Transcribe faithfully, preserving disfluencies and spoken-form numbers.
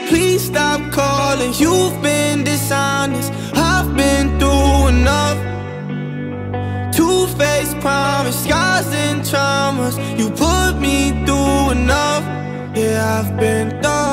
Please stop calling, you've been dishonest. I've been through enough. Two-faced promise, scars and traumas. You put me through enough. Yeah, I've been through